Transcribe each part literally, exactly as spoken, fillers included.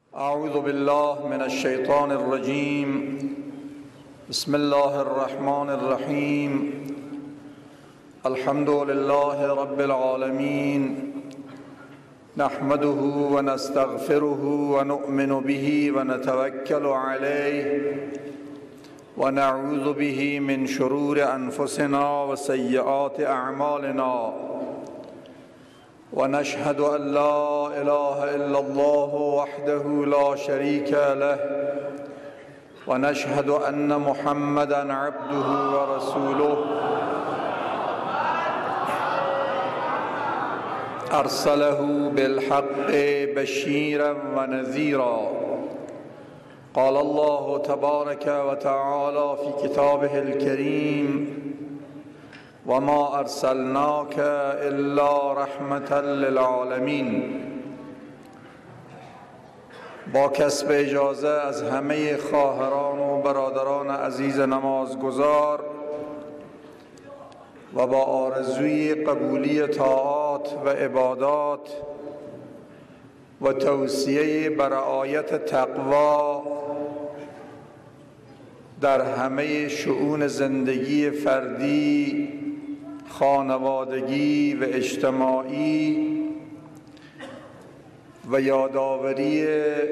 اعوذ بالله من الشیطان الرجیم. بسم الله الرحمن الرحیم. الحمد لله رب العالمین، نحمده و نستغفره و نؤمن به و نتوکل علیه و نعوذ به من شرور انفسنا و سیئات اعمالنا و نشهد ان لا اله الا الله وحده لا شریک له و نشهد ان محمدا عبده و رسوله ارسله بالحق بشیرا و نذیرا. قال الله تبارک و تعالی فی کتابه الکریم: وما ارسلناک الا رحمة للعالمین. با کسب اجازه از همه خواهران و برادران عزیز نمازگزار و با آرزوی قبولی طاعات و عبادات و توصیه بر رعایت تقوا در همه شؤون زندگی فردی، خانوادگی و اجتماعی و یادآوری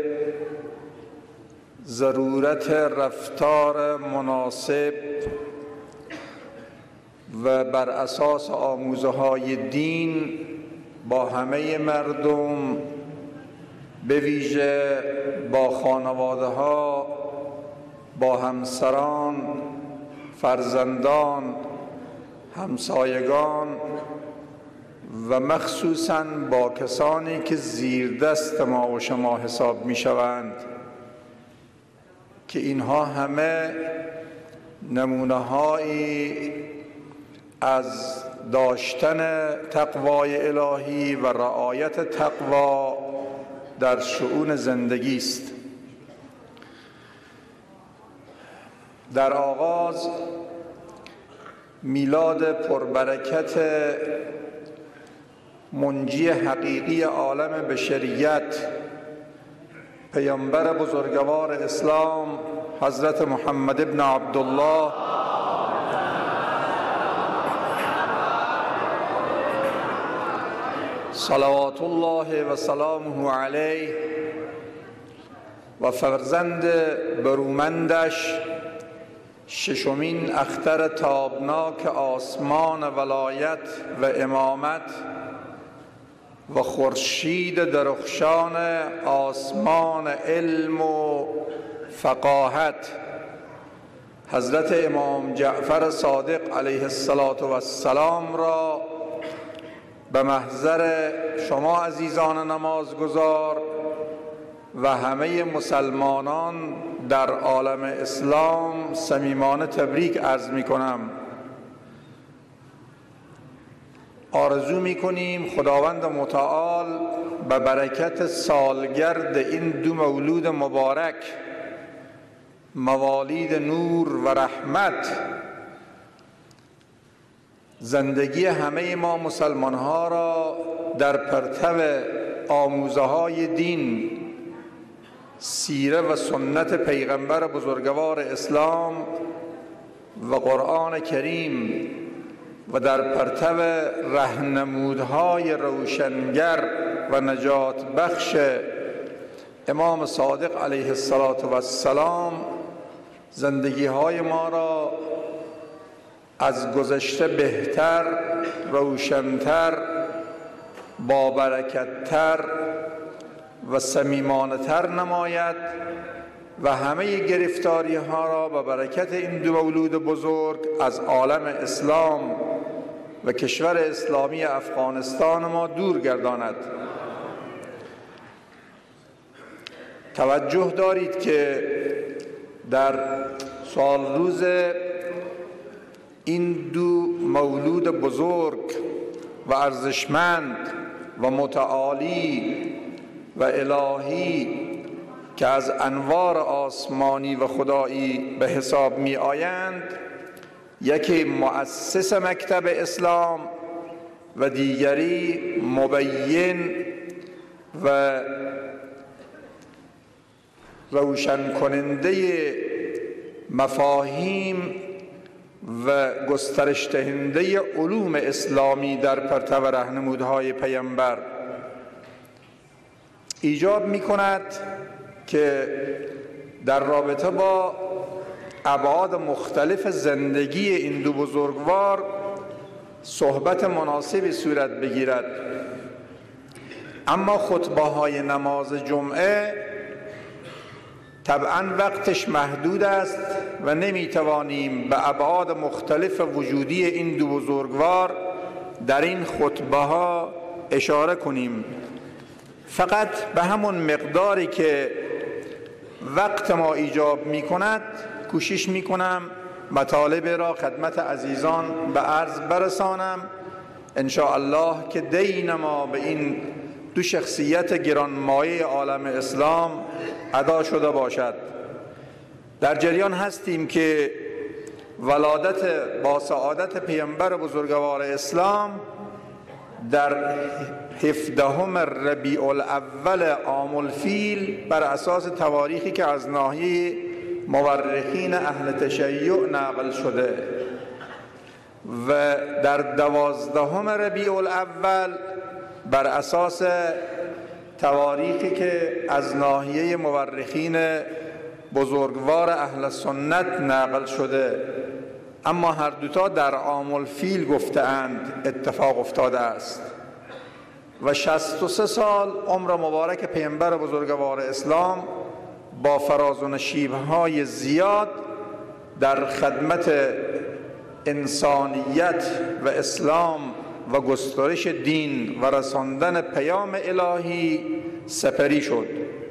ضرورت رفتار مناسب و بر اساس آموزه‌های دین با همه مردم، به ویژه با خانواده‌ها، با همسران، فرزندان، همسایگان و مخصوصاً با کسانی که زیر دست ما و شما حساب می شوند، که اینها همه نمونه‌هایی از داشتن تقوای الهی و رعایت تقوا در شؤون زندگی است. در آغاز میلاد پربرکت منجی حقیقی عالم بشریت، پیامبر بزرگوار اسلام حضرت محمد ابن عبدالله صلوات الله و سلامه علیه و فرزند برومندش، ششمین اختر تابناک آسمان ولایت و امامت و خورشید درخشان آسمان علم و فقاهت، حضرت امام جعفر صادق علیه السلام را به محضر شما عزیزان نمازگزار و همه مسلمانان در عالم اسلام صمیمانه تبریک عرض می کنم. آرزو می کنیم خداوند متعال به برکت سالگرد این دو مولود مبارک، موالید نور و رحمت، زندگی همه ما مسلمان ها را در پرتو آموزه‌های دین، سیره و سنت پیغمبر بزرگوار اسلام و قرآن کریم و در پرتو راهنمودهای روشنگر و نجات بخش امام صادق علیه السلام زندگی های ما را از گذشته بهتر، روشن‌تر، با برکت‌تر و صمیمانه‌تر نماید و همه گرفتاری ها را به برکت این دو مولود بزرگ از عالم اسلام و کشور اسلامی افغانستان ما دور گرداند. توجه دارید که در سال روز این دو مولود بزرگ و ارزشمند و متعالی و الهی که از انوار آسمانی و خدایی به حساب می آیند، یکی مؤسس مکتب اسلام و دیگری مبین و روشن کننده مفاهیم و گسترش دهنده علوم اسلامی در پرتو راهنمودهای پیامبر ایجاب می کند که در رابطه با ابعاد مختلف زندگی این دو بزرگوار صحبت مناسبی صورت بگیرد. اما خطبه های نماز جمعه طبعا وقتش محدود است و نمیتوانیم به ابعاد مختلف وجودی این دو بزرگوار در این خطبه ها اشاره کنیم. فقط به همون مقداری که وقت ما ایجاب می کند کوشش می کنم مطالب را خدمت عزیزان به عرض برسانم، ان شاء الله که دین ما به این دو شخصیت گرانمایه عالم اسلام ادا شده باشد. در جریان هستیم که ولادت با سعادت پیامبر بزرگوار اسلام در هفدهم ربیع الاول عام الفیل بر اساس تواریخی که از ناحیه مورخین اهل تشیع نقل شده و در دوازدهم ربیع الاول بر اساس تواریخی که از ناحیه مورخین بزرگوار اهل سنت نقل شده، اما هر دوتا در عام الفیل گفتند اتفاق افتاده است و شصت و سه سال عمر مبارک پیامبر بزرگوار اسلام با فراز و نشیب‌های زیاد در خدمت انسانیت و اسلام و گسترش دین و رساندن پیام الهی سپری شد.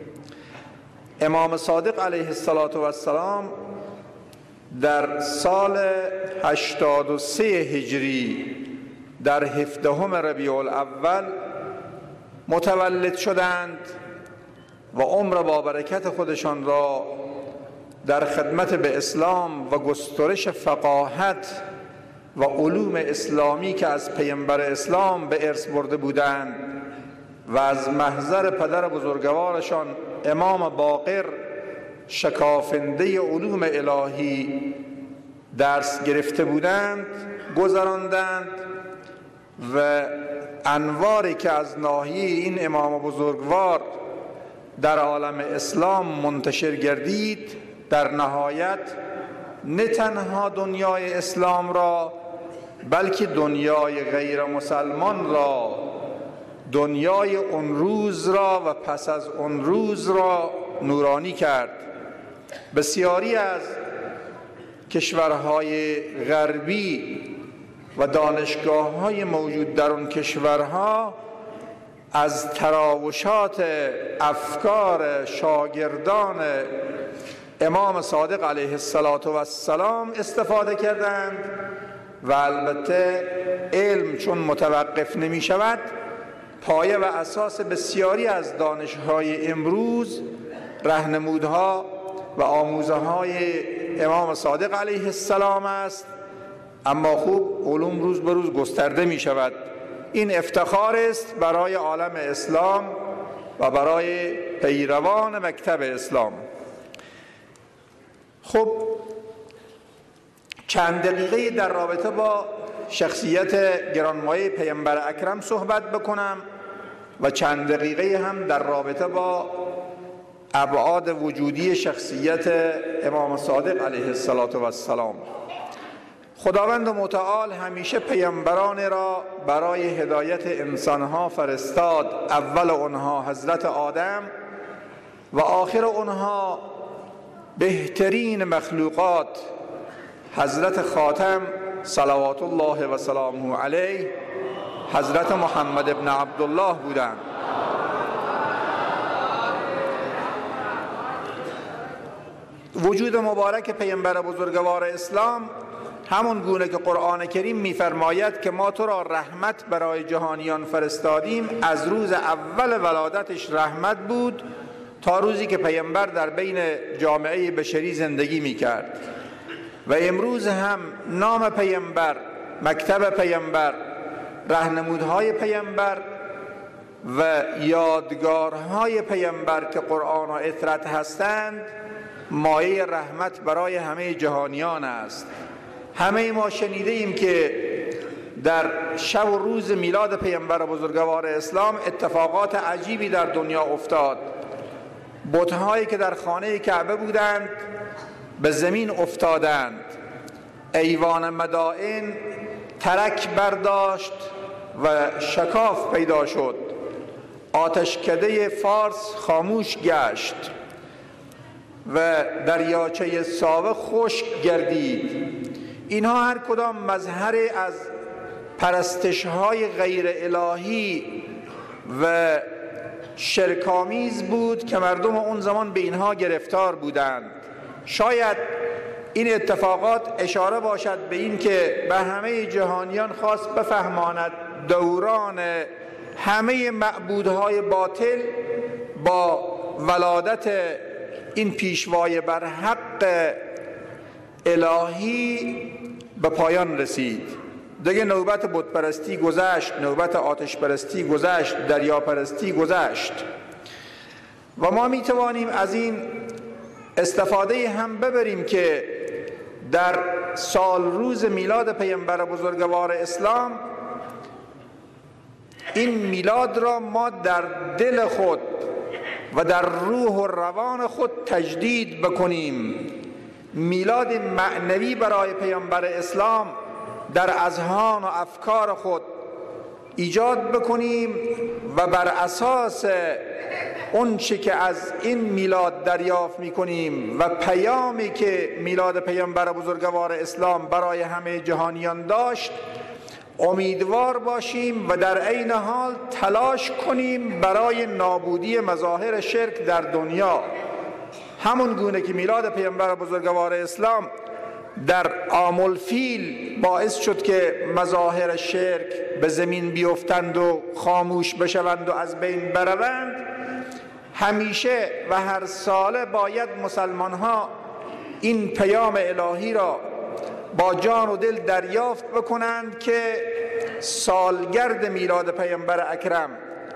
امام صادق علیه السلام در سال هشتاد و سه هجری در هفدهم ربیع الاول متولد شدند و عمر با برکت خودشان را در خدمت به اسلام و گسترش فقاهت و علوم اسلامی که از پیامبر اسلام به ارث برده بودند و از محضر پدر بزرگوارشان امام باقر شکافنده علوم الهی درس گرفته بودند گذراندند و انواری که از ناحیه این امام بزرگوار در عالم اسلام منتشر گردید در نهایت نه تنها دنیای اسلام را بلکه دنیای غیر مسلمان را، دنیای اون روز را و پس از اون روز را نورانی کرد. بسیاری از کشورهای غربی و دانشگاه‌های موجود در اون کشورها از تراوشات افکار شاگردان امام صادق علیه السلام استفاده کردند و البته علم چون متوقف نمی شود پایه و اساس بسیاری از دانش‌های امروز راهنمودها و آموزه‌های امام صادق علیه السلام است، اما خوب علوم روز به روز گسترده می شود. این افتخار است برای عالم اسلام و برای پیروان مکتب اسلام. خب چند دقیقه در رابطه با شخصیت گرانمایه پیامبر اکرم صحبت بکنم و چند دقیقه هم در رابطه با ابعاد وجودی شخصیت امام صادق علیه السلام. خداوند متعال همیشه پیامبران را برای هدایت انسانها فرستاد، اول اونها حضرت آدم و آخر اونها بهترین مخلوقات حضرت خاتم صلوات الله و سلامه علیه حضرت محمد ابن عبدالله بودند. وجود مبارک پیامبر بزرگوار اسلام همون گونه که قرآن کریم می‌فرماید که ما تو را رحمت برای جهانیان فرستادیم، از روز اول ولادتش رحمت بود تا روزی که پیامبر در بین جامعه بشری زندگی می‌کرد و امروز هم نام پیامبر، مکتب پیامبر، راهنمودهای پیامبر و یادگارهای پیامبر که قرآن و اطرت هستند مایه رحمت برای همه جهانیان است. همه ما شنیده ایم که در شب و روز میلاد پیامبر بزرگوار اسلام اتفاقات عجیبی در دنیا افتاد. بت‌هایی که در خانه کعبه بودند به زمین افتادند، ایوان مدائن ترک برداشت و شکاف پیدا شد، آتشکده فارس خاموش گشت و دریاچه ساوه خشک گردید. اینها هر کدام مظهر از پرستش‌های غیر الهی و شرک‌آمیز بود که مردم اون زمان به اینها گرفتار بودند. شاید این اتفاقات اشاره باشد به این که به همه جهانیان خواست بفهماند دوران همه معبودهای باطل با ولادت این پیشوای بر حق الهی به پایان رسید. دیگه نوبت بت پرستی گذشت، نوبت آتش پرستی گذشت، دریا پرستی گذشت. و ما می توانیم از این استفاده هم ببریم که در سال روز میلاد پیامبر بزرگوار اسلام این میلاد را ما در دل خود و در روح و روان خود تجدید بکنیم. میلاد معنوی برای پیامبر اسلام در اذهان و افکار خود ایجاد بکنیم و بر اساس اون چی که از این میلاد دریافت میکنیم و پیامی که میلاد پیامبر بزرگوار اسلام برای همه جهانیان داشت امیدوار باشیم و در عین حال تلاش کنیم برای نابودی مظاهر شرک در دنیا. همون گونه که میلاد پیامبر بزرگوار اسلام در عام الفیل باعث شد که مظاهر شرک به زمین بیفتند و خاموش بشوند و از بین بروند، همیشه و هر ساله باید مسلمان ها این پیام الهی را با جان و دل دریافت بکنند که سالگرد میلاد پیامبر اکرم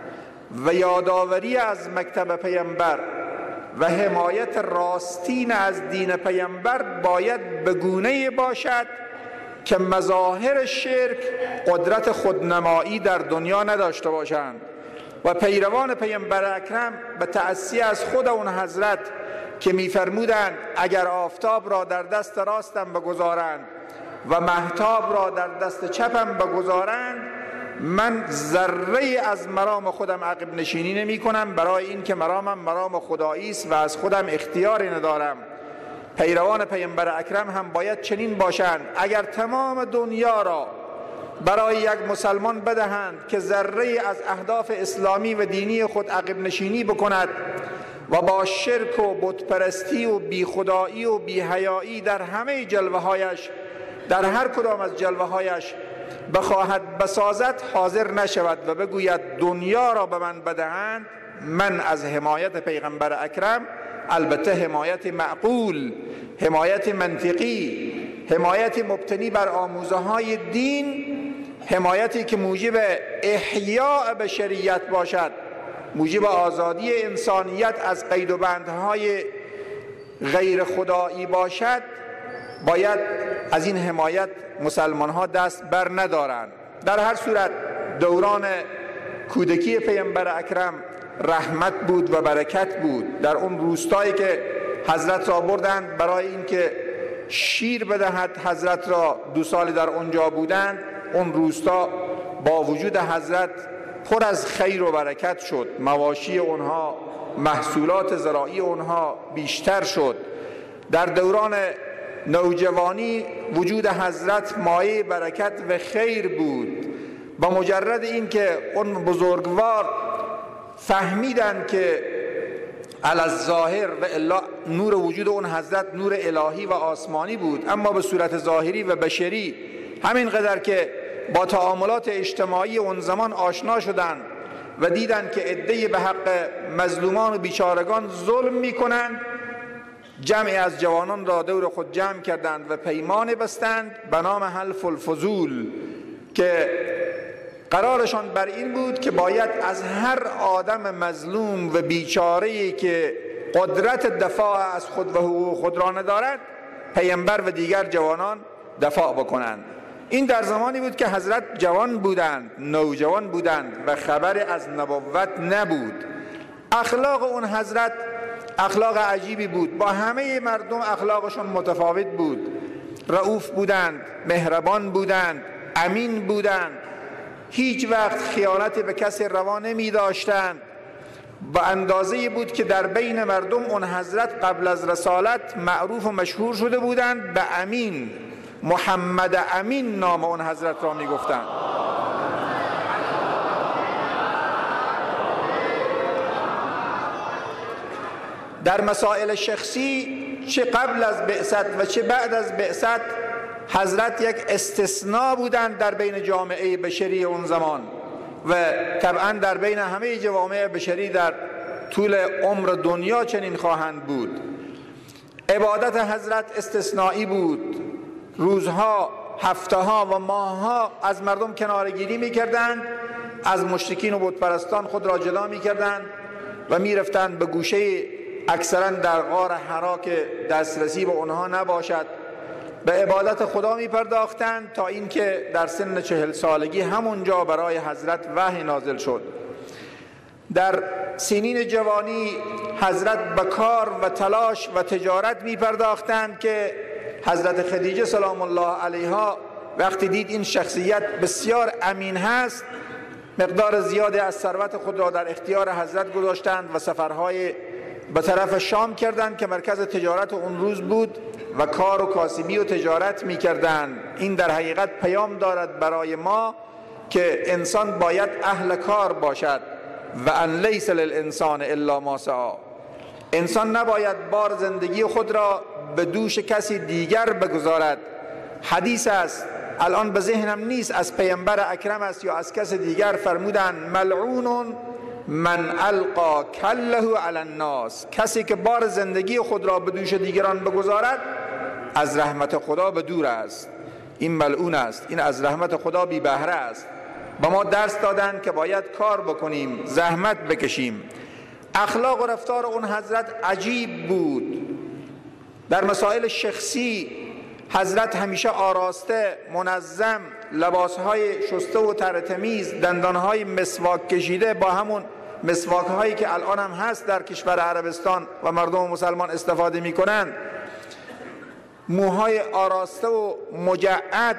و یادآوری از مکتب پیامبر و حمایت راستین از دین پیامبر باید به گونه‌ای باشد که مظاهر شرک قدرت خودنمایی در دنیا نداشته باشند و پیروان پیامبر اکرم به تأسی از خود اون حضرت که می‌فرمودند اگر آفتاب را در دست راستم بگذارند و مهتاب را در دست چپم بگذارند من ذره از مرام خودم عقب نشینی نمی کنم، برای این که مرامم مرام خدایی است و از خودم اختیاری ندارم. پیروان پیامبر اکرم هم باید چنین باشند. اگر تمام دنیا را برای یک مسلمان بدهند که ذره از اهداف اسلامی و دینی خود عقب نشینی بکند و با شرک و بت پرستی و بی خدایی و بی حیایی در همه جلوه هایش، در هر کدام از جلوه هایش بخواهد بسازد، حاضر نشود و بگوید دنیا را به من بدهند، من از حمایت پیغمبر اکرم، البته حمایت معقول، حمایت منطقی، حمایت مبتنی بر آموزه های دین، حمایتی که موجب احیاء بشریت باشد، موجب آزادی انسانیت از قید و بندهای غیر خدایی باشد، باید از این حمایت مسلمان ها دست بر ندارند. در هر صورت دوران کودکی پیامبر اکرم رحمت بود و برکت بود. در اون روستایی که حضرت را بردند برای اینکه شیر بدهد، حضرت را دو سال در اونجا بودند، اون روستا با وجود حضرت پر از خیر و برکت شد، مواشی اونها، محصولات زراعی اونها بیشتر شد. در دوران نوجوانی وجود حضرت مایه برکت و خیر بود. با مجرد این که اون بزرگوار فهمیدن که الظاهر و الا نور وجود اون حضرت نور الهی و آسمانی بود، اما به صورت ظاهری و بشری همینقدر که با تعاملات اجتماعی اون زمان آشنا شدند و دیدند که عده‌ای به حق مظلومان و بیچارگان ظلم میکنند، جمعی از جوانان را دور خود جمع کردند و پیمان بستند به نام حلف الفضول که قرارشان بر این بود که باید از هر آدم مظلوم و بیچاره‌ای که قدرت دفاع از خود و حقوق خود را ندارد، پیامبر و دیگر جوانان دفاع بکنند. این در زمانی بود که حضرت جوان بودند، نوجوان بودند و خبر از نبوت نبود. اخلاق اون حضرت اخلاق عجیبی بود، با همه مردم اخلاقشون متفاوت بود. رؤوف بودند، مهربان بودند، امین بودند، هیچ وقت خیانت به کسی روا نمی داشتند. با اندازه‌ای بود که در بین مردم اون حضرت قبل از رسالت معروف و مشهور شده بودند به امین. محمد امین نام اون حضرت را می گفتند. در مسائل شخصی چه قبل از بعثت و چه بعد از بعثت حضرت یک استثناء بودند در بین جامعه بشری اون زمان و طبعا در بین همه جوامع بشری در طول عمر دنیا چنین خواهند بود. عبادت حضرت استثنایی بود. روزها، هفته‌ها و ماه‌ها از مردم کنارگیری می‌کردند، از مشرکین و بتپرستان خود را جدا می‌کردند و می‌رفتند به گوشه اکثرا در غار حرا که دسترسی به اونها نباشد به عبادت خدا می پرداختند تا اینکه در سن چهل سالگی همونجا برای حضرت وحی نازل شد. در سنین جوانی حضرت به کار و تلاش و تجارت می پرداختند که حضرت خدیجه سلام الله علیها وقتی دید این شخصیت بسیار امین هست، مقدار زیادی از ثروت خود را در اختیار حضرت گذاشتند و سفرهای به طرف شام کردند که مرکز تجارت اون روز بود و کار و کاسبی و تجارت می کردند. این در حقیقت پیام دارد برای ما که انسان باید اهل کار باشد و ان لیس للانسان الا ما سعی. انسان نباید بار زندگی خود را به دوش کسی دیگر بگذارد. حدیث است، الان به ذهنم نیست از پیامبر اکرم است یا از کس دیگر، فرمودند ملعون من القا کله علی الناس. کسی که بار زندگی خود را به دوش دیگران بگذارد از رحمت خدا به دور است. این ملعون است، این از رحمت خدا بی بهره است. با ما درس دادند که باید کار بکنیم، زحمت بکشیم. اخلاق و رفتار اون حضرت عجیب بود. در مسائل شخصی حضرت همیشه آراسته، منظم، لباسهای شسته و ترتمیز، دندانهای مسواک کشیده با همون مسواک هایی که الان هم هست در کشور عربستان و مردم مسلمان استفاده می کنند، موهای آراسته و مجعد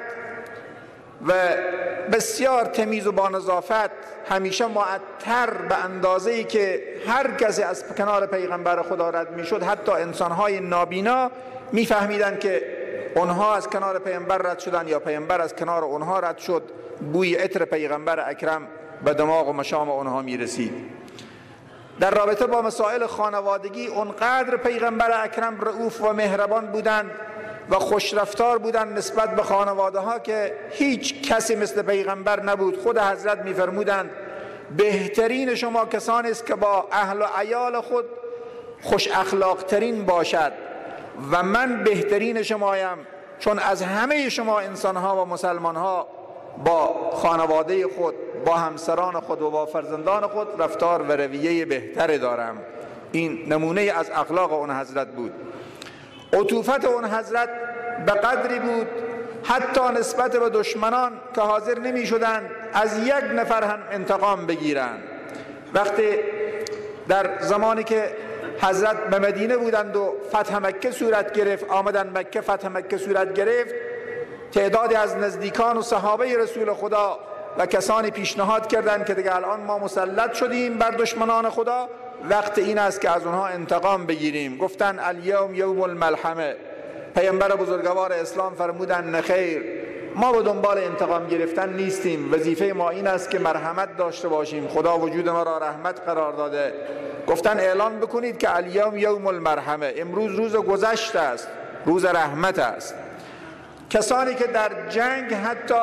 و بسیار تمیز و با نظافت، همیشه معطر به اندازه‌ای که هر کسی از کنار پیغمبر خدا رد می شد، حتی انسانهای نابینا می فهمیدن که اونها از کنار پیغمبر رد شدن یا پیغمبر از کنار اونها رد شد. بوی عطر پیغمبر اکرم به دماغ و مشام اونها می رسید. در رابطه با مسائل خانوادگی اونقدر پیغمبر اکرم رؤوف و مهربان بودند و خوشرفتار بودند نسبت به خانواده ها که هیچ کسی مثل پیغمبر نبود. خود حضرت می فرمودند بهترین شما کسانی است که با اهل و عیال خود خوش اخلاق ترین باشد و من بهترین شمایم، چون از همه شما انسان ها و مسلمان ها با خانواده خود، با همسران خود و با فرزندان خود رفتار و رویه بهتر دارم. این نمونه از اخلاق اون حضرت بود. عطوفت اون حضرت به قدری بود حتی نسبت به دشمنان که حاضر نمی شدند از یک نفر هم انتقام بگیرند. وقتی در زمانی که حضرت به مدینه بودند و فتح مکه صورت گرفت، آمدن مکه، فتح مکه صورت گرفت، تعدادی از نزدیکان و صحابه رسول خدا و کسانی پیشنهاد کردند که دیگه الان ما مسلط شدیم بر دشمنان خدا، وقت این است که از اونها انتقام بگیریم. گفتن الیوم یوم الملحمه. پیامبر بزرگوار اسلام فرمودند نخیر، ما به دنبال انتقام گرفتن نیستیم، وظیفه ما این است که مرحمت داشته باشیم. خدا وجود ما را رحمت قرار داده. گفتن اعلان بکنید که الیوم یوم المرحمه، امروز روز گذشت است، روز رحمت است. کسانی که در جنگ حتی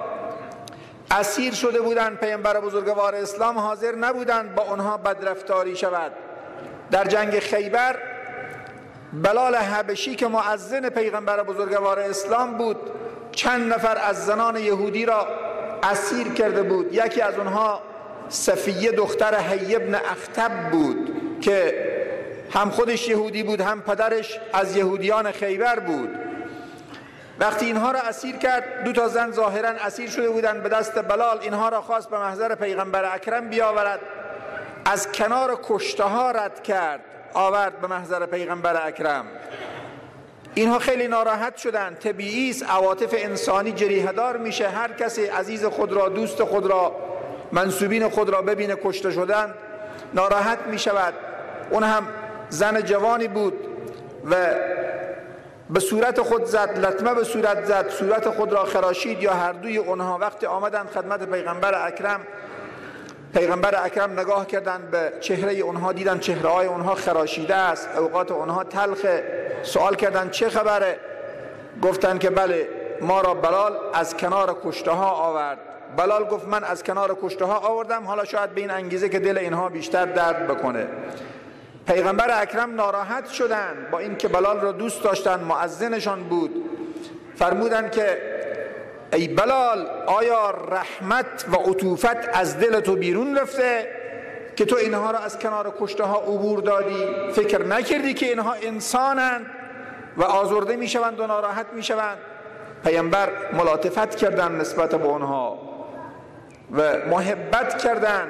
اسیر شده بودند، پیامبر بزرگوار اسلام حاضر نبودند با آنها بدرفتاری شود. در جنگ خیبر بلال حبشی که مؤذن پیغمبر بزرگوار اسلام بود، چند نفر از زنان یهودی را اسیر کرده بود. یکی از اونها صفیه دختر حی ابن اخطب بود که هم خودش یهودی بود هم پدرش از یهودیان خیبر بود. وقتی اینها را اسیر کرد، دو تا زن ظاهرا اسیر شده بودند به دست بلال، اینها را خواست به محضر پیغمبر اکرم بیاورد، از کنار کشته ها رد کرد آورد به محضر پیغمبر اکرم. اینها خیلی ناراحت شدند. طبیعی است، عواطف انسانی جریحه دار میشه. هر کسی عزیز خود را، دوست خود را، منسوبین خود را ببینه کشته شدن ناراحت میشود. اون هم زن جوانی بود و به صورت خود زد، لطمه به صورت زد، صورت خود را خراشید یا هر دوی اونها. وقتی آمدند خدمت پیغمبر اکرم، پیغمبر اکرم نگاه کردند به چهره اونها، دیدن چهره های اونها خراشیده است، اوقات اونها تلخه. سوال کردند چه خبره؟ گفتند که بله، ما را بلال از کنار کشته ها آورد. بلال گفت من از کنار کشته ها آوردم، حالا شاید به این انگیزه که دل اینها بیشتر درد بکنه. پیغمبر اکرم ناراحت شدند، با اینکه بلال را دوست داشتند، مؤذنشان بود. فرمودند که ای بلال، آیا رحمت و عطوفت از دل تو بیرون رفته که تو اینها را از کنار کشته ها عبور دادی؟ فکر نکردی که اینها انسانند و آزرده می شوند و ناراحت می شوند؟ پیغمبر ملاطفت کردند نسبت به آنها و محبت کردند،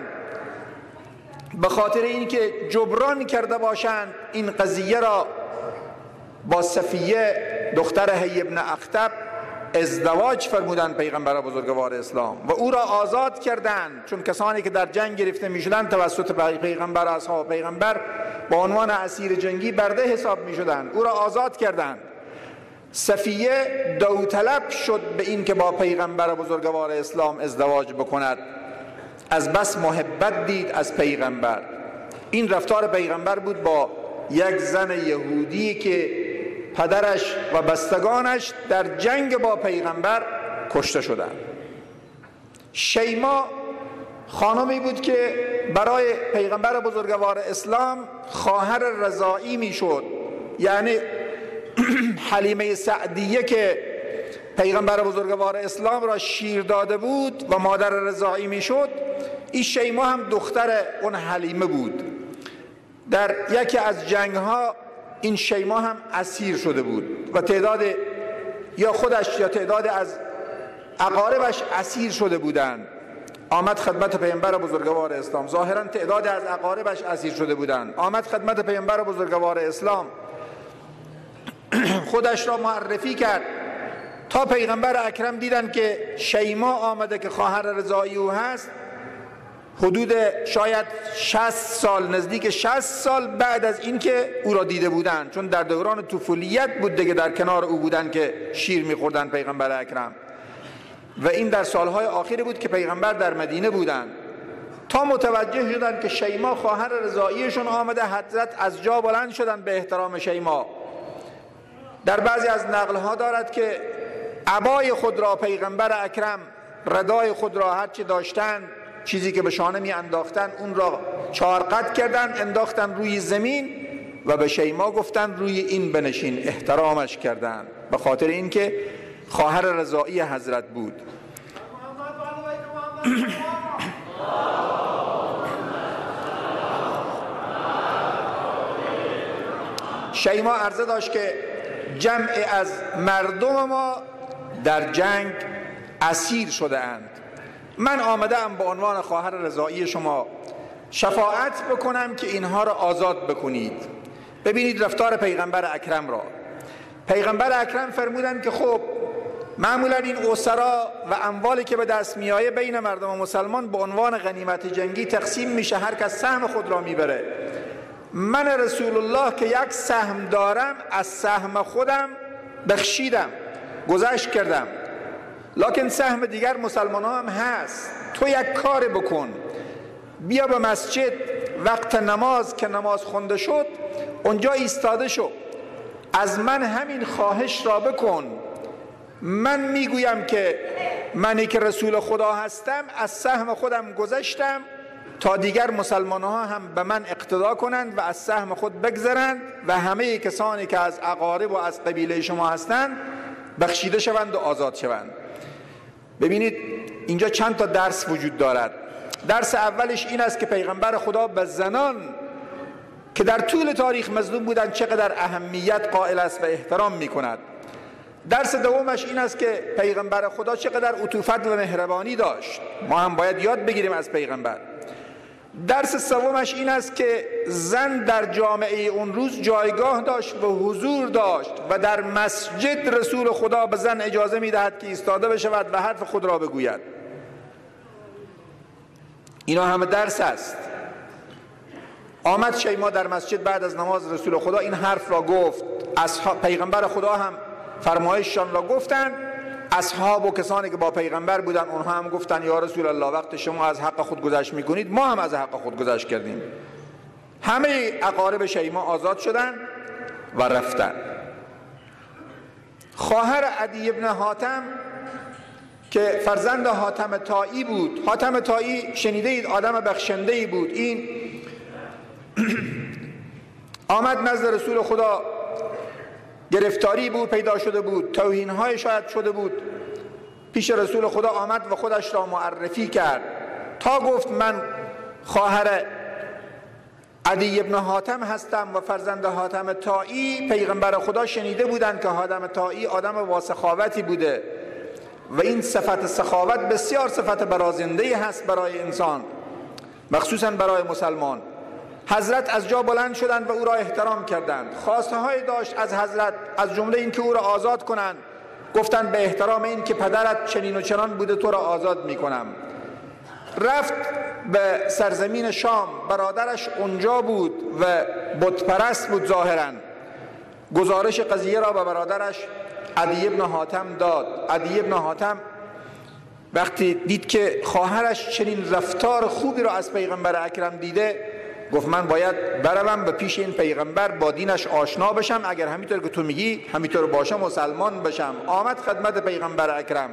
به خاطر اینکه جبران کرده باشند این قضیه را با صفیه دختر حی ابن اخطب ازدواج فرمودند پیغمبر بزرگوار اسلام و او را آزاد کردند، چون کسانی که در جنگ گرفته می شدند توسط پیغمبر و اصحاب پیغمبر با عنوان اسیر جنگی برده حساب می شدند. او را آزاد کردند. صفیه داوطلب شد به این که با پیغمبر بزرگوار اسلام ازدواج بکند، از بس محبت دید از پیغمبر. این رفتار پیغمبر بود با یک زن یهودی که پدرش و بستگانش در جنگ با پیغمبر کشته شدند. شیما خانمی بود که برای پیغمبر بزرگوار اسلام خواهر رضاعی میشد، یعنی حلیمه سعدیه که پیغمبر بزرگوار اسلام را شیر داده بود و مادر رضاعی میشد، این شیما هم دختر اون حلیمه بود. در یکی از جنگ ها این شیما هم اسیر شده بود و تعداد یا خودش یا تعداد از اقاربش اسیر شده بودند. آمد خدمت پیغمبر بزرگوار اسلام، ظاهرا تعداد از اقاربش اسیر شده بودند. آمد خدمت پیغمبر بزرگوار اسلام، خودش را معرفی کرد. تا پیغمبر اکرم دیدن که شیما آمده که خواهر رضاعی او هست، حدود شاید شصت سال، نزدیک شصت سال بعد از این که او را دیده بودند، چون در دوران طفولیت بود دیگه در کنار او بودند که شیر میخوردن پیغمبر اکرم، و این در سالهای آخری بود که پیغمبر در مدینه بودند. تا متوجه شدند که شیما خواهر رضاعیشون آمده، حضرت از جا بلند شدند به احترام شیما. در بعضی از نقلها دارد که عبای خود را پیغمبر اکرم، ردای خود را هرچی داشتند، چیزی که به شانه می انداختن، اون را چهار قط کردن، انداختن روی زمین و به شیما گفتن روی این بنشین، احترامش کردند به خاطر اینکه خواهر رضاعی حضرت بود. شیما عرضه داشت که جمع از مردم ما در جنگ اسیر شده اند. من آمدم به عنوان خواهر رضاعی شما شفاعت بکنم که اینها را آزاد بکنید. ببینید رفتار پیغمبر اکرم را. پیغمبر اکرم فرمودند که خب معمولا این اسرا و اموالی که به دست میآید بین مردم و مسلمان به عنوان غنیمت جنگی تقسیم میشه، هر کس سهم خود را میبره. من رسول الله که یک سهم دارم، از سهم خودم بخشیدم، گذشت کردم، لکن سهم دیگر مسلمان ها هم هست. تو یک کار بکن، بیا به مسجد وقت نماز که نماز خونده شد اونجا ایستاده شو، از من همین خواهش را بکن. من میگویم که منی که رسول خدا هستم از سهم خودم گذشتم تا دیگر مسلمان ها هم به من اقتدا کنند و از سهم خود بگذرند و همه کسانی که از اقارب و از قبیله شما هستند بخشیده شوند و آزاد شوند. ببینید اینجا چند تا درس وجود دارد. درس اولش این است که پیغمبر خدا به زنان که در طول تاریخ مظلوم بودند چقدر اهمیت قائل است و احترام می کند. درس دومش این است که پیغمبر خدا چقدر عطوفت و مهربانی داشت. ما هم باید یاد بگیریم از پیغمبر. درس سومش این است که زن در جامعه اون روز جایگاه داشت و حضور داشت و در مسجد رسول خدا به زن اجازه می دهد که ایستاده بشود و حرف خود را بگوید. اینا همه درس است. آمد شیما در مسجد بعد از نماز رسول خدا این حرف را گفت. اصحاب پیغمبر خدا هم فرمایششان را گفتند. اصحاب و کسانی که با پیغمبر بودن اونها هم گفتن یا رسول الله وقت شما از حق خود گذشت میکنید ما هم از حق خود گذشت کردیم. همه اقارب شیما آزاد شدند و رفتن. خواهر عدی ابن حاتم که فرزند حاتم طایی بود. حاتم طایی شنیده اید آدم بخشنده ای بود. این آمد نزد رسول خدا، گرفتاری بود پیدا شده بود، توهین‌های شاید شده بود. پیش رسول خدا آمد و خودش را معرفی کرد تا گفت من خواهر عدی ابن حاتم هستم و فرزند حاتم طایی. پیغمبر خدا شنیده بودند که حاتم طایی آدم با سخاوتی بوده و این صفت سخاوت بسیار صفت برازنده هست برای انسان، مخصوصا برای مسلمان. حضرت از جا بلند شدند و او را احترام کردند. خواسته های داشت از حضرت، از جمله این که او را آزاد کنند. گفتند به احترام این که پدرت چنین و چنان بوده تو را آزاد می کنم. رفت به سرزمین شام. برادرش اونجا بود و بت پرست بود ظاهرا. گزارش قضیه را به برادرش عدی ابن حاتم داد. عدی ابن حاتم وقتی دید که خواهرش چنین رفتار خوبی را از پیغمبر اکرم دیده گفت من باید بروم به پیش این پیغمبر با دینش آشنا بشم، اگر همینطور که تو میگی همینطور باشم مسلمان بشم. آمد خدمت پیغمبر اکرم.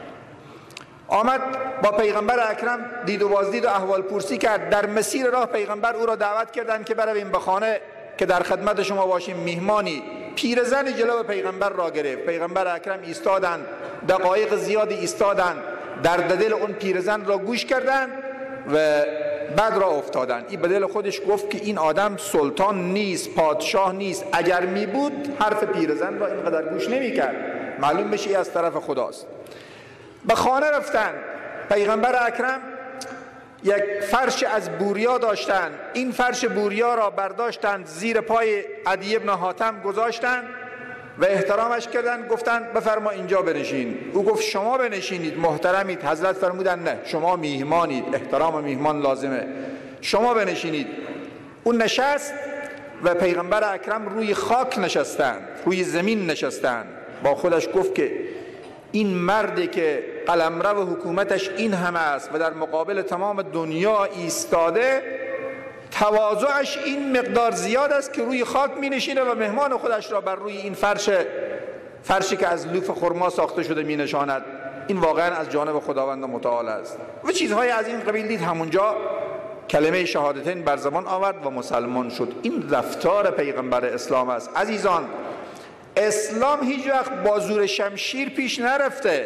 آمد با پیغمبر اکرم دید و بازدید و احوال پرسی کرد. در مسیر راه پیغمبر او را دعوت کردند که برویم به خانه که در خدمت شما باشیم میهمانی. پیرزن جلو پیغمبر را گرفت. پیغمبر اکرم ایستادند، دقایق زیادی ایستادند، درد دل اون پیرزن را گوش کردند و بعد را افتادن. این به دل خودش گفت که این آدم سلطان نیست، پادشاه نیست. اگر می بود حرف پیرزن را اینقدر گوش نمی کرد. معلوم بشه از طرف خداست. به خانه رفتن. پیغمبر اکرم یک فرش از بوریا داشتن. این فرش بوریا را برداشتند زیر پای عدی ابن حاتم گذاشتند و احترامش کردند. گفتند بفرما اینجا بنشین. او گفت شما بنشینید، محترمید. حضرت فرمودند نه، شما میهمانید، احترام میهمان لازمه، شما بنشینید. اون نشست و پیغمبر اکرم روی خاک نشستند، روی زمین نشستند. با خودش گفت که این مردی که قلمرو و حکومتش این همه است و در مقابل تمام دنیا ایستاده، تواضعش این مقدار زیاد است که روی خاک می نشینه و مهمان خودش را بر روی این فرش فرشی که از لوف خرما ساخته شده می نشاند. این واقعا از جانب خداوند متعال است. و چیزهای از این قبیل دید. همونجا کلمه شهادتین بر زبان آورد و مسلمان شد. این رفتار پیغمبر اسلام است. عزیزان، اسلام هیچ وقت با زور شمشیر پیش نرفته.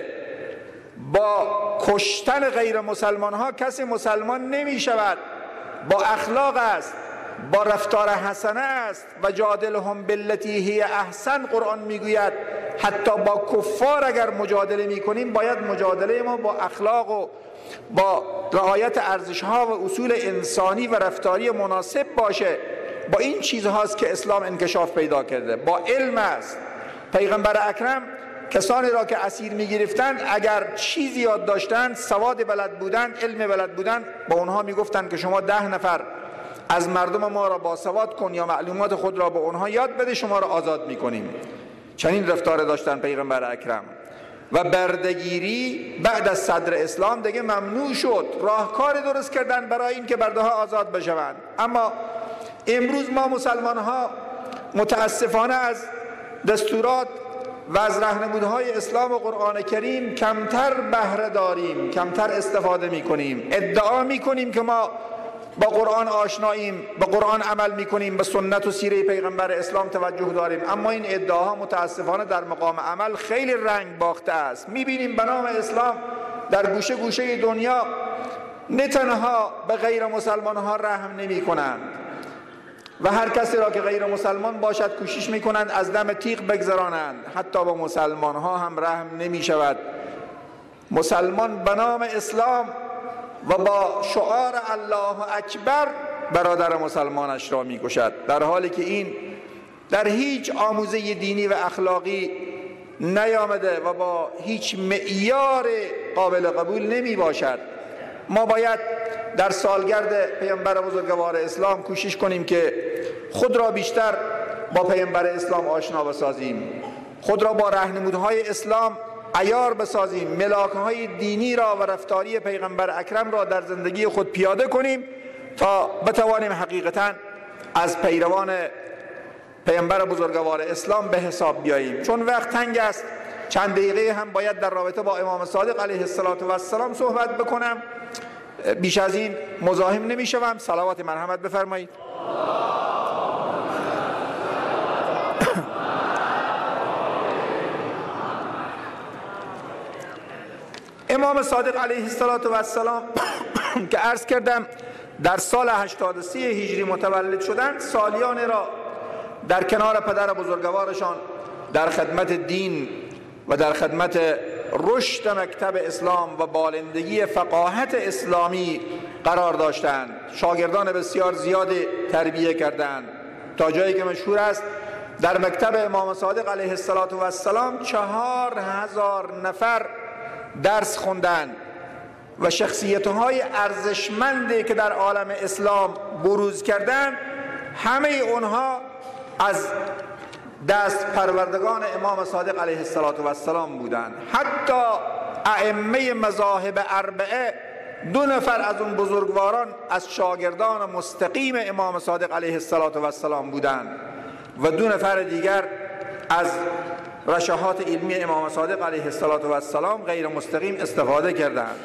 با کشتن غیر مسلمان ها کسی مسلمان نمی شود. با اخلاق است، با رفتار حسنه است. و جادلهم بالتی هی احسن قرآن میگوید حتی با کفار اگر مجادله میکنیم باید مجادله ما با اخلاق و با رعایت ارزش ها و اصول انسانی و رفتاری مناسب باشه. با این چیزهاست که اسلام انکشاف پیدا کرده. با علم است. پیغمبر اکرم کسانی را که اسیر میگرفتند اگر چیزی یاد داشتند، سواد بلد بودند، علم بلد بودند، با اونها میگفتند که شما ده نفر از مردم ما را باسواد کن یا معلومات خود را به اونها یاد بده، شما را آزاد میکنیم. چنین رفتار داشتن پیغمبر اکرم. و بردگیری بعد از صدر اسلام دیگه ممنوع شد. راهکار درست کردن برای این که برده ها آزاد بشوند. اما امروز ما مسلمان ها متاسفانه از دستورات و از راهنمودهای اسلام و قرآن کریم کمتر بهره داریم، کمتر استفاده می کنیم. ادعا می کنیم که ما با قرآن آشناییم، با قرآن عمل می کنیم، به سنت و سیره پیغمبر اسلام توجه داریم، اما این ادعاها متاسفانه در مقام عمل خیلی رنگ باخته است. می بینیم به نام اسلام در گوشه گوشه دنیا نه تنها به غیر مسلمان ها رحم نمی کنند و هر کسی را که غیر مسلمان باشد کوشش می کنند از دم تیغ بگذرانند، حتی با مسلمان ها هم رحم نمی شود. مسلمان به نام اسلام و با شعار الله اکبر برادر مسلمانش را می کشد، در حالی که این در هیچ آموزه دینی و اخلاقی نیامده و با هیچ معیار قابل قبول نمی باشد. ما باید در سالگرد پیامبر بزرگوار اسلام کوشش کنیم که خود را بیشتر با پیامبر اسلام آشنا بسازیم، خود را با راهنمودهای اسلام عیار بسازیم، ملاکهای دینی را و رفتاری پیغمبر اکرم را در زندگی خود پیاده کنیم تا بتوانیم حقیقتاً از پیروان پیامبر بزرگوار اسلام به حساب بیاییم. چون وقت تنگ است، چند دقیقه هم باید در رابطه با امام صادق علیه السلام صحبت بکنم. بیش از این مزاحم نمی شوم. صلوات مرحمت بفرمایید. امام صادق علیه السلام که عرض کردم در سال هشتاد و سه هجری متولد شدند، سالیان را در کنار پدر بزرگوارشان در خدمت دین و در خدمت رشد مکتب اسلام و بالندگی فقاهت اسلامی قرار داشتند. شاگردان بسیار زیاد تربیه کردند تا جایی که مشهور است در مکتب امام صادق علیه السلام چهار هزار نفر درس خوندند و شخصیت‌های ارزشمندی که در عالم اسلام بروز کردند، همه اونها از دست پروردگان امام صادق علیه السلام بودند. حتی ائمه مذاهب اربعه دو نفر از اون بزرگواران از شاگردان مستقیم امام صادق علیه السلام بودند و دو نفر دیگر از رشاهات علمی امام صادق علیه السلام غیر مستقیم استفاده کردند.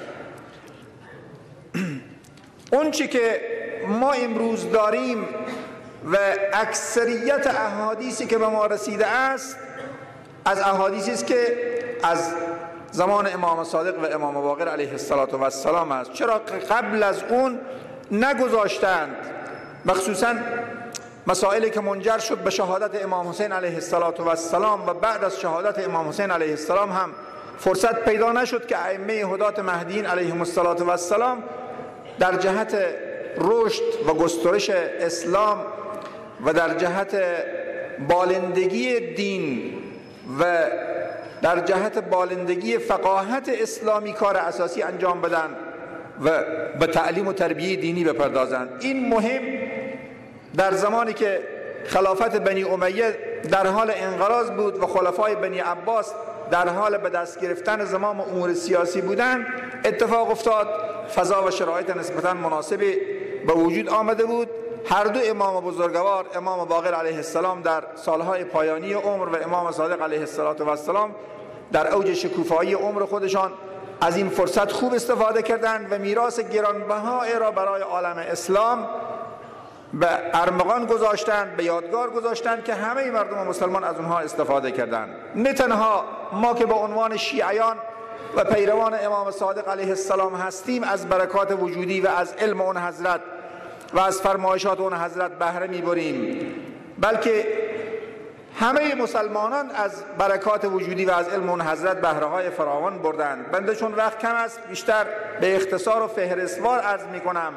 اون چی که ما امروز داریم و اکثریت احادیثی که به ما رسیده است از احادیثی است که از زمان امام صادق و امام باقر علیه السلام است. چرا قبل از اون نگذاشتند؟ مخصوصا مسائلی که منجر شد به شهادت امام حسین علیه السلام و بعد از شهادت امام حسین علیه السلام هم فرصت پیدا نشد که ائمه هدات مهدیین علیهم السلام در جهت رشد و گسترش اسلام و در جهت بالندگی دین و در جهت بالندگی فقاهت اسلامی کار اساسی انجام بدن و به تعلیم و تربیه دینی بپردازند. این مهم در زمانی که خلافت بنی امیه در حال انقراض بود و خلفای بنی عباس در حال به دست گرفتن زمام امور سیاسی بودند اتفاق افتاد. فضا و شرایط نسبتاً مناسبی به وجود آمده بود. هر دو امام بزرگوار، امام باقر علیه السلام در سالهای پایانی عمر و امام صادق علیه السلام در اوج شکوفایی عمر خودشان از این فرصت خوب استفاده کردند و میراث گرانبهایی را برای عالم اسلام به ارمغان گذاشتند، به یادگار گذاشتند که همه مردم مسلمان از اونها استفاده کردند. نه تنها ما که به عنوان شیعیان و پیروان امام صادق علیه السلام هستیم از برکات وجودی و از علم اون حضرت و از فرمایشات اون حضرت بهره میبریم، بلکه همه مسلمانان از برکات وجودی و از علم اون حضرت بهره های فراوان بردند. بنده چون وقت کم است بیشتر به اختصار و فهرستوار عرض میکنم.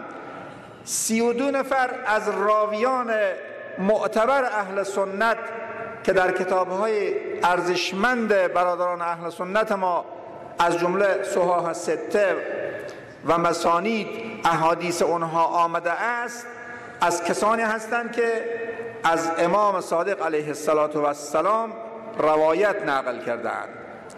سی و دو نفر از راویان معتبر اهل سنت که در کتاب‌های ارزشمند برادران اهل سنت ما از جمله صحاح سته و مسانید احادیث اونها آمده است، از کسانی هستند که از امام صادق علیه السلام روایت نقل کردند.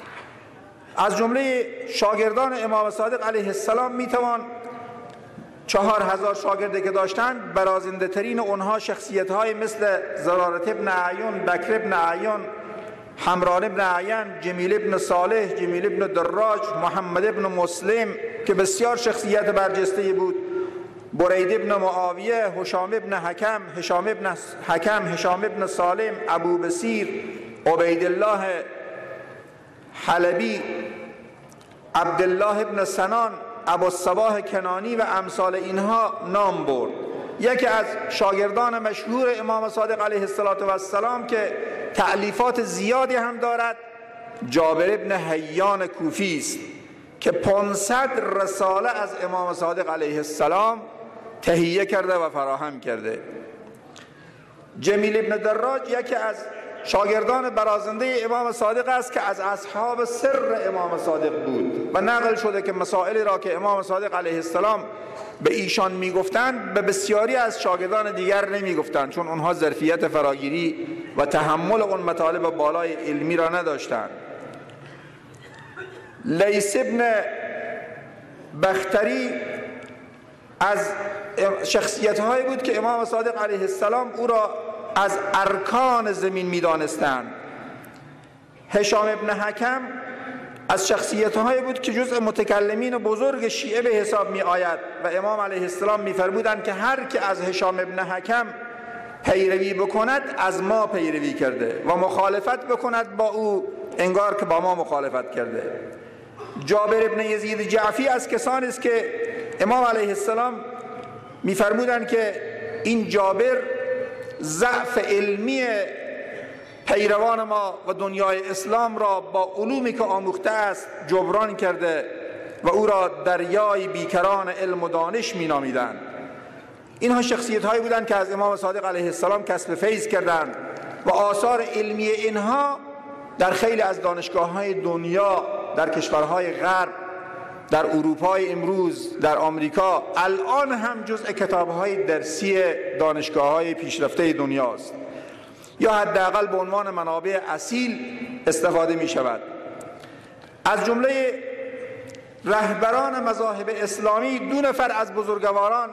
از جمله شاگردان امام صادق علیه السلام میتوان چهار هزار شاگردی که داشتند برازنده ترین اونها شخصیت های مثل زرارت ابن اعین، بکر ابن اعین، حمران ابن اعین، جمیل ابن صالح، جمیل ابن دراج، محمد ابن مسلم که بسیار شخصیت برجسته بود، برید ابن معاویه، هشام ابن حکم، هشام ابن حکم، هشام ابن سالم، ابو بصیر، عبیدالله حلبی، عبدالله ابن سنان، ابوالصباح کنانی و امثال اینها نام برد. یکی از شاگردان مشهور امام صادق علیه السلام که تألیفات زیادی هم دارد جابر ابن حیان کوفی است که پانصد رساله از امام صادق علیه السلام تهیه کرده و فراهم کرده. جمیل ابن دراج یکی از شاگردان برازنده امام صادق است که از اصحاب سر امام صادق بود و نقل شده که مسائلی را که امام صادق علیه السلام به ایشان میگفتند به بسیاری از شاگردان دیگر نمیگفتند، چون اونها ظرفیت فراگیری و تحمل اون مطالب بالای علمی را نداشتند. لیث ابن بختری از شخصیت هایی بود که امام صادق علیه السلام او را از ارکان زمین میدانستند. هشام ابن حکم از شخصیت هایی بود که جزء متکلمین بزرگ شیعه به حساب می آید و امام علیه السلام می فرمودند که هر که از هشام ابن حکم پیروی بکند از ما پیروی کرده و مخالفت بکند با او انگار که با ما مخالفت کرده. جابر ابن یزید جعفی از کسانی است که امام علیه السلام می فرمودند که این جابر ضعف علمی پیروان ما و دنیای اسلام را با علومی که آموخته است جبران کرده و او را دریای بیکران علم و دانش می نامیدند. اینها شخصیت هایی بودند که از امام صادق علیه السلام کسب فیض کردند و آثار علمی اینها در خیلی از دانشگاه های دنیا، در کشورهای غرب، در اروپای امروز، در آمریکا الان هم جزء کتاب‌های درسی دانشگاه‌های پیشرفته دنیاست یا حداقل به عنوان منابع اصیل استفاده می‌شود. از جمله رهبران مذاهب اسلامی دو نفر از بزرگواران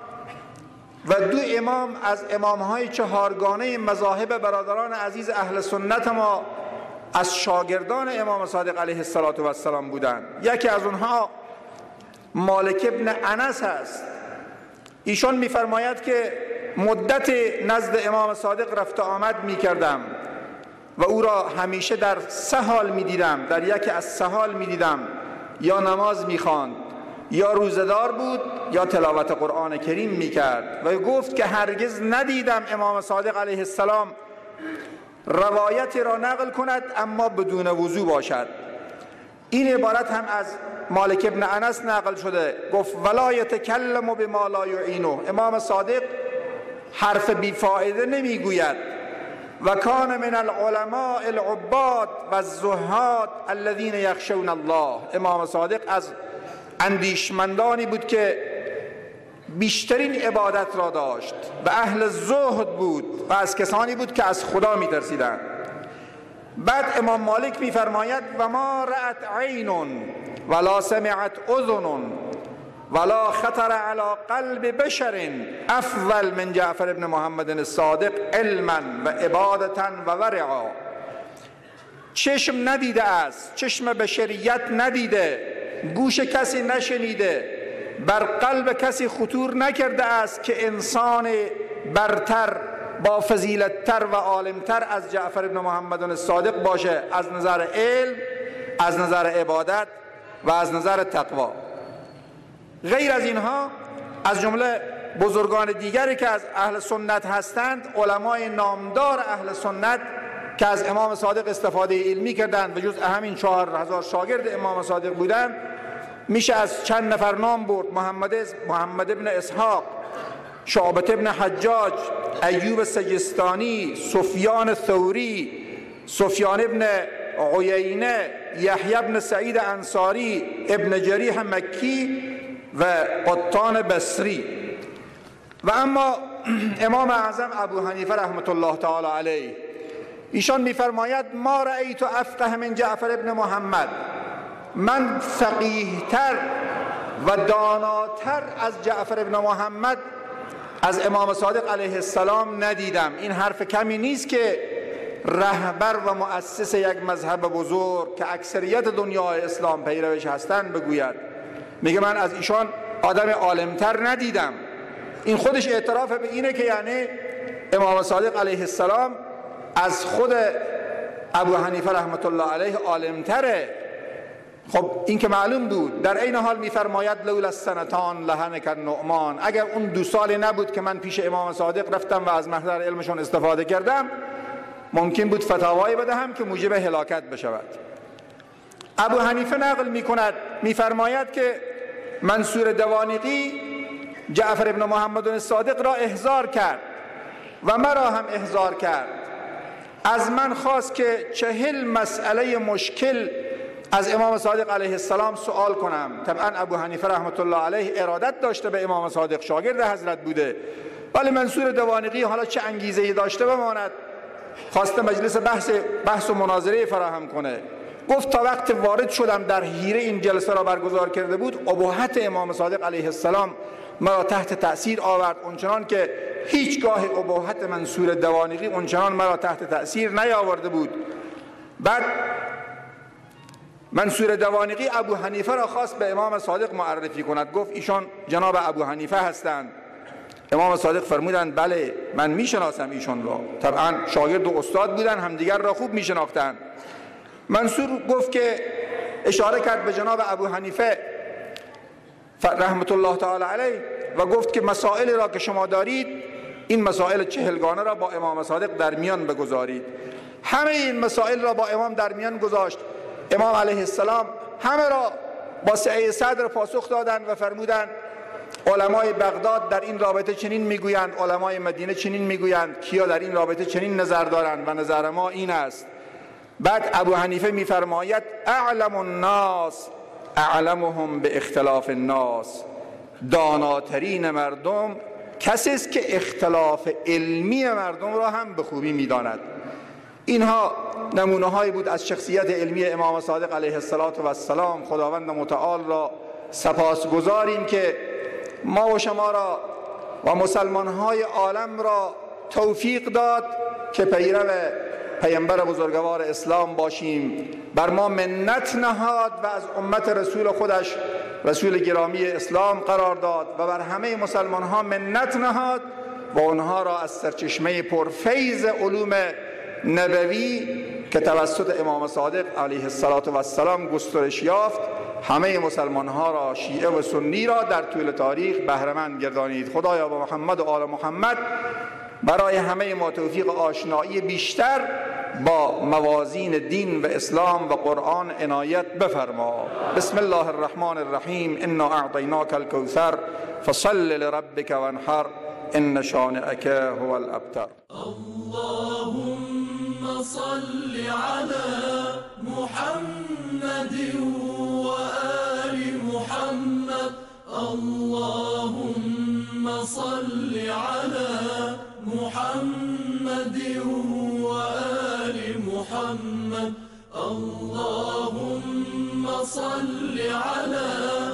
و دو امام از امام‌های چهارگانه مذاهب برادران عزیز اهل سنت ما از شاگردان امام صادق علیه السلام بودند. یکی از اونها مالک ابن انس است. ایشان می‌فرماید که مدت نزد امام صادق رفت آمد می‌کردم و او را همیشه در سه حال می‌دیدم، در یکی از سه حال می‌دیدم، یا نماز می‌خواند، یا روزه‌دار بود، یا تلاوت قرآن کریم می‌کرد و گفت که هرگز ندیدم امام صادق علیه السلام روایتی را نقل کند اما بدون وضو باشد. این عبارت هم از مالک ابن انس نقل شده، گفت ولا یتکلم بما لا یعینه. امام صادق حرف بیفایده نمیگوید. و کان من العلماء العباد و الزهاد الذین یخشون الله. امام صادق از اندیشمندانی بود که بیشترین عبادت را داشت و اهل زهد بود و از کسانی بود که از خدا می‌ترسیدند. بعد امام مالک می‌فرماید و ما رأت عین ولا سمعت اذن ولا خطر علی قلب بشر افضل من جعفر ابن محمد الصادق علما و عبادتا و ورعا. چشم ندیده است، چشم بشریت ندیده، گوش کسی نشنیده، بر قلب کسی خطور نکرده است که انسان برتر با فضیلتتر و عالمتر از جعفر ابن محمد الصادق باشه، از نظر علم، از نظر عبادت و از نظر تقوا. غیر از اینها از جمله بزرگان دیگری که از اهل سنت هستند، علمای نامدار اهل سنت که از امام صادق استفاده علمی کردند و جز همین چهار هزار شاگرد امام صادق بودند، میشه از چند نفر نام برد: محمد محمد ابن اسحاق، شعبة ابن حجاج، ایوب سجستانی، سفیان ثوری، سفیان ابن عیینه، یحیی ابن سعید انصاری، ابن جریح مکی و قطان بصری. و اما امام اعظم ابو حنیفه رحمت الله تعالی علیه، ایشان میفرماید ما رأیت افقه من جعفر ابن محمد، من فقیه‌تر و داناتر از جعفر ابن محمد از امام صادق علیه السلام ندیدم. این حرف کمی نیست که رهبر و مؤسس یک مذهب بزرگ که اکثریت دنیای اسلام پیروش هستند بگوید. میگه من از ایشان آدم عالمتر ندیدم. این خودش اعتراف به اینه که یعنی امام صادق علیه السلام از خود ابو حنیفه رحمت الله علیه عالمتره. خب این که معلوم بود. در این حال میفرماید لولا السنتان لهنک النعمان، اگر اون دو سال نبود که من پیش امام صادق رفتم و از محضر علمشون استفاده کردم، ممکن بود فتاوایی بدهم که موجب هلاکت بشود. ابو حنیفه نقل میکند، میفرماید که منصور دوانیقی جعفر ابن محمد الصادق را احضار کرد و مرا هم احضار کرد. از من خواست که چهل مسئله مشکل از امام صادق علیه السلام سوال کنم. طبعا ابو حنیفه رحمت الله علیه ارادت داشته به امام صادق، شاگرد حضرت بوده، ولی منصور دوانیقی حالا چه انگیزه‌ای داشته بماند، خواسته مجلس بحث بحث و مناظره فراهم کنه. گفت تا وقت وارد شدم در حیره این جلسه را برگزار کرده بود، اباحت امام صادق علیه السلام مرا تحت تأثیر آورد، اونچنان که هیچگاه اباحت منصور دوانیقی اونچنان مرا تحت تأثیر نیاورده بود. بعد منصور دوانیقی ابو حنیفه را خواست به امام صادق معرفی کند. گفت ایشان جناب ابو حنیفه هستند. امام صادق فرمودند بله من میشناسم ایشان را. طبعا شاگرد و استاد بودن، همدیگر را خوب میشناختند. منصور گفت که اشاره کرد به جناب ابو حنیفه رحمت الله تعالی علیه و گفت که مسائل را که شما دارید، این مسائل چهلگانه را با امام صادق در میان بگذارید. همه این مسائل را با امام در میان گذاشت. امام علیه السلام همه را با سعه صدر پاسخ دادند و فرمودند علمای بغداد در این رابطه چنین میگویند، علمای مدینه چنین میگویند، کیا در این رابطه چنین نظر دارند و نظر ما این است. بعد ابو حنیفه میفرماید اعلم الناس اعلمهم به اختلاف الناس، داناترین مردم کسی است که اختلاف علمی مردم را هم به خوبی میداند. اینها نمونه هایی بود از شخصیت علمی امام صادق علیه السلام. خداوند متعال را سپاسگزاریم که ما و شما را و مسلمان های عالم را توفیق داد که پیرو پیامبر بزرگوار اسلام باشیم. بر ما منت نهاد و از امت رسول خودش، رسول گرامی اسلام قرار داد و بر همه مسلمان ها منت نهاد و آنها را از سرچشمه پرفیض علوم نبوی که توسط امام صادق علیه السلام گسترش یافت، همه مسلمان ها را، شیعه و سنی را، در طول تاریخ بهره مند گردانید. خدایا با محمد و آل محمد برای همه ما توفیق آشنایی بیشتر با موازین دین و اسلام و قرآن عنایت بفرما. بسم الله الرحمن الرحیم. انا اعطیناک الکوثر فصل لربک وانحر ان شانئک هو الابتر. اللهم صل على محمد وآل محمد. اللهم صل على محمد وآل محمد. اللهم صل على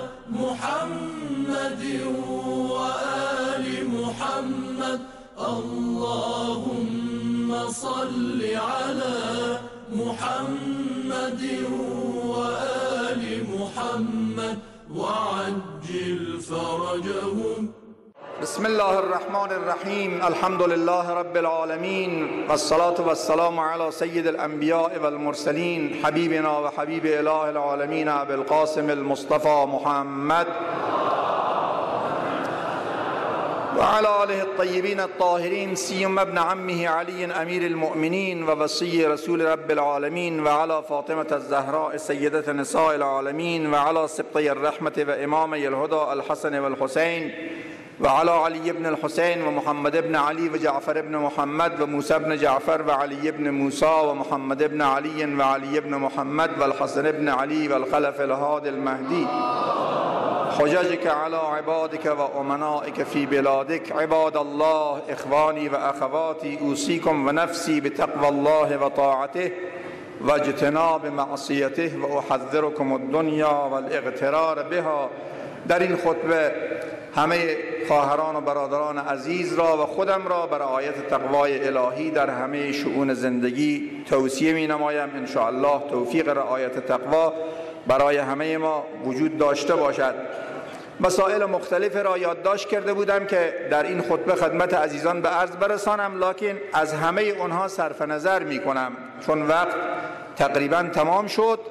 محمد وآل محمد. اللهم صل على محمد وآل محمد وعجل فرجهم. بسم الله الرحمن الرحیم. الحمد لله رب العالمین والصلاة والسلام على سید الانبیاء والمرسلین حبیبنا و حبیب اله العالمین ابی القاسم المصطفى محمد وعلى آله الطيبين الطاهرين سيما ابن عمه علي أمير المؤمنين ووصي رسول رب العالمين وعلى فاطمة الزهراء سيدة نساء العالمين وعلى سبطي الرحمة وإمامي الهدى الحسن والحسين وعلى علي بن الحسين ومحمد بن علي وجعفر بن محمد وموسى بن جعفر وعلي بن موسى ومحمد بن علي وعلي بن محمد والحسن بن علي والخلف الهادي المهدي حججك على عبادك وأمنائك في بلادك. عباد الله إخواني وأخواتي أوصيكم ونفسي بتقوى الله وطاعته واجتناب معصيته وأحذركم الدنيا والاغترار بها. در این خطبه همه خواهران و برادران عزیز را و خودم را بر رعایت تقوای الهی در همه شؤون زندگی توصیه می نمایم. ان شاء الله توفیق رعایت تقوا برای همه ما وجود داشته باشد. مسائل مختلف را یادداشت کرده بودم که در این خطبه خدمت عزیزان به عرض برسانم، لکن از همه اونها صرف نظر می کنم چون وقت تقریبا تمام شد.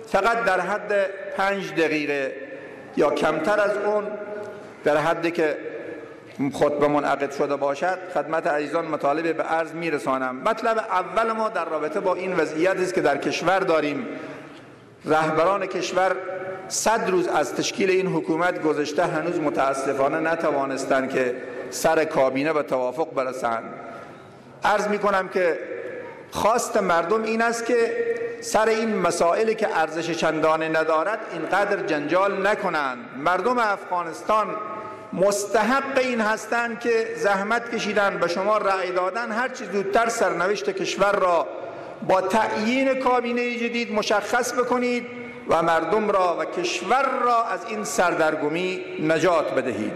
فقط در حد پنج دقیقه یا کمتر از اون، در حدی که خطبه منعقد شده باشد، خدمت عزیزان مطالب به عرض میرسانم. مطلب اول ما در رابطه با این وضعیتی است که در کشور داریم. رهبران کشور صد روز از تشکیل این حکومت گذشته، هنوز متاسفانه نتوانستند که سر کابینه به توافق برسند. عرض می کنم که خواست مردم این است که سر این مسائلی که ارزش چندانه ندارد اینقدر جنجال نکنند. مردم افغانستان مستحق این هستند که زحمت کشیدن، به شما رأی دادن، هر چیز زودتر سرنوشت کشور را با تعیین کابینه جدید مشخص بکنید و مردم را و کشور را از این سردرگمی نجات بدهید.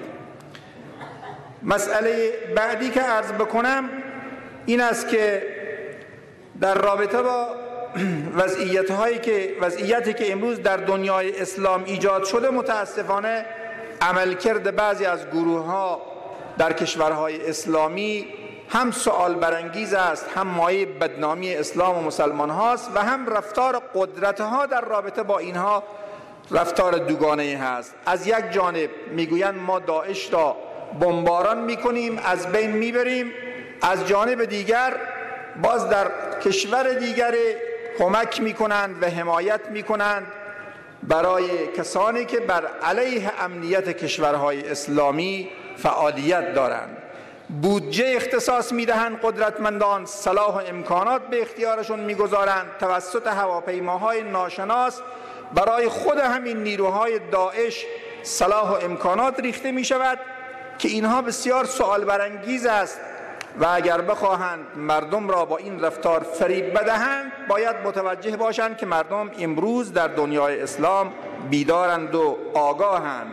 مسئله بعدی که عرض بکنم این است که در رابطه با وضعیت‌هایی که وضعیتی که امروز در دنیای اسلام ایجاد شده، متاسفانه عملکرد بعضی از گروه‌ها در کشورهای اسلامی هم سوال برانگیز است، هم مایه بدنامی اسلام و مسلمان هاست و هم رفتار قدرت‌ها در رابطه با اینها رفتار دوگانه هست. از یک جانب میگویند ما داعش را بمباران میکنیم، از بین میبریم، از جانب دیگر باز در کشور دیگر کمک میکنند و حمایت میکنند برای کسانی که بر علیه امنیت کشورهای اسلامی فعالیت دارند. بودجه اختصاص میدهند قدرتمندان، صلاح و امکانات به اختیارشون میگذارند، توسط هواپیماهای ناشناس برای خود همین نیروهای داعش صلاح و امکانات ریخته می شود که اینها بسیار سوال برانگیز است و اگر بخواهند مردم را با این رفتار فریب بدهند، باید متوجه باشند که مردم امروز در دنیای اسلام بیدارند و آگاهند.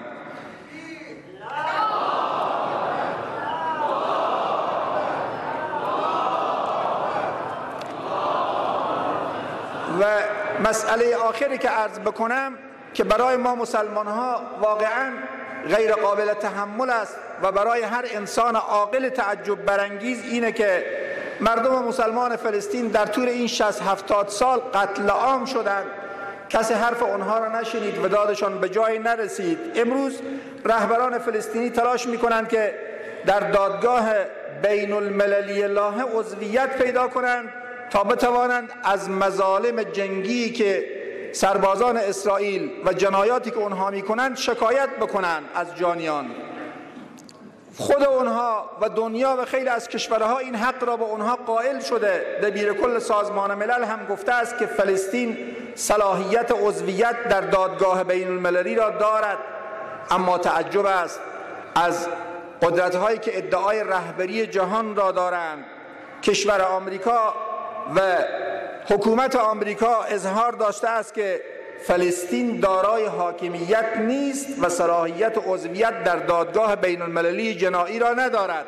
و مسئله آخری که عرض بکنم که برای ما مسلمان ها واقعا غیر قابل تحمل است و برای هر انسان عاقل تعجب برانگیز اینه که مردم مسلمان فلسطین در طول این شصت هفتاد سال قتل عام شدند، کسی حرف اونها را نشنید و دادشان به جای نرسید. امروز رهبران فلسطینی تلاش میکنند که در دادگاه بین المللی لاهه عضویت پیدا کنند تا بتوانند از مظالم جنگی که سربازان اسرائیل و جنایاتی که اونها میکنند شکایت بکنند از جانیان. خود اونها و دنیا و خیلی از کشورها این حق را به اونها قائل شده. دبیر کل سازمان ملل هم گفته است که فلسطین صلاحیت عضویت در دادگاه بین المللی را دارد. اما تعجب است از قدرت‌هایی که ادعای رهبری جهان را دارند. کشور آمریکا و حکومت آمریکا اظهار داشته است که فلسطین دارای حاکمیت نیست و صلاحیت عضویت در دادگاه بین المللی جنایی را ندارد.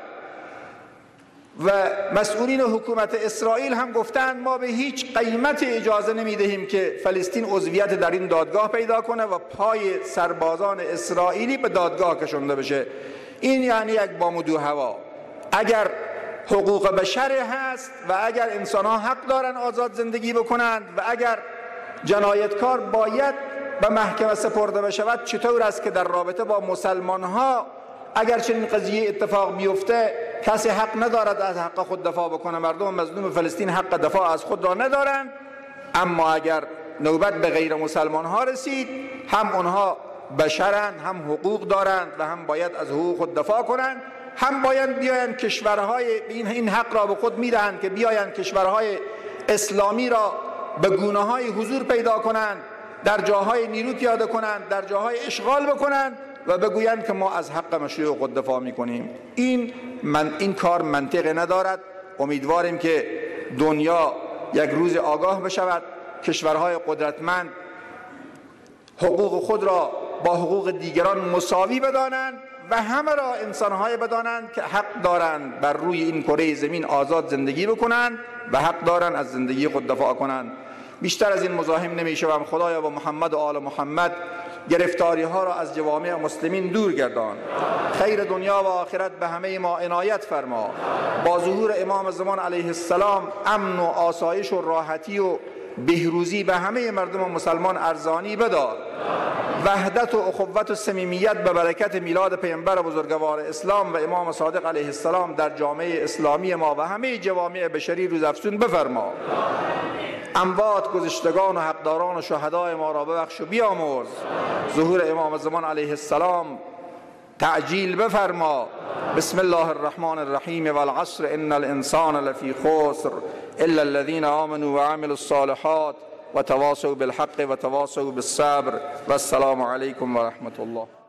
و مسئولین حکومت اسرائیل هم گفتند ما به هیچ قیمت اجازه نمی دهیم که فلسطین عضویت در این دادگاه پیدا کنه و پای سربازان اسرائیلی به دادگاه کشانده بشه. این یعنی یک بام و دو هوا. اگر حقوق بشر هست و اگر انسان ها حق دارن آزاد زندگی بکنند و اگر جنایتکار باید به محکمه سپرده بشود، چطور است که در رابطه با مسلمان ها اگر چنین قضیه اتفاق بیفته کسی حق ندارد از حق خود دفاع بکنه؟ مردم مظلوم فلسطین حق دفاع از خود را ندارند، اما اگر نوبت به غیر مسلمان ها رسید هم اونها بشرند، هم حقوق دارند و هم باید از حقوق خود دفاع کنند. هم باید بیایند کشورهای این این حق را به خود میدهند که بیایند کشورهای اسلامی را به گونه‌های حضور پیدا کنند، در جاهای نیرو پیاده کنند، در جاهای اشغال بکنند و بگویند که ما از حق مشروع خود دفاع میکنیم. این من این کار منطق ندارد. امیدواریم که دنیا یک روز آگاه بشود، کشورهای قدرتمند حقوق خود را با حقوق دیگران مساوی بدانند و همه را انسان‌های بدانند که حق دارند بر روی این کره زمین آزاد زندگی بکنند و حق دارند از زندگی خود دفاع کنند. بیشتر از این مزاحم نمی‌شوم. خدایا با محمد و آل محمد گرفتاری ها را از جوامع مسلمین دور گردان. خیر دنیا و آخرت به همه ما عنایت فرما. با ظهور امام زمان علیه السلام امن و آسایش و راحتی و بهروزی به همه مردم مسلمان ارزانی بدار. وحدت و اخوت و صمیمیت به برکت میلاد پیامبر بزرگوار اسلام و امام صادق علیه السلام در جامعه اسلامی ما و همه جوامع بشری روزافزون بفرما. اموات، گذشتگان و حقداران و شهدای ما را ببخش و بیامرز. ظهور امام زمان علیه السلام تعجیل بفرما. بسم الله الرحمن الرحیم. والعصر ان الانسان لفی خسر الا الذين آمنوا وعملوا الصالحات وتواصوا بالحق وتواصوا بالصبر. والسلام علیکم و رحمت الله.